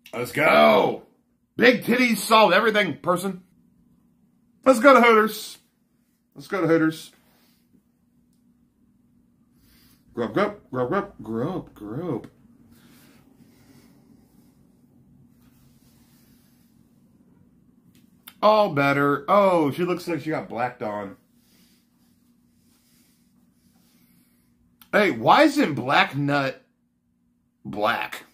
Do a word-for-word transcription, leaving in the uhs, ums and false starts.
Let's go. Big titties solve everything, person. Let's go to Hooters. Let's go to Hooters. Grub, grub, grub, grub, grub, grub. All better. Oh, she looks like she got blacked on. Hey, why isn't Black Nut black?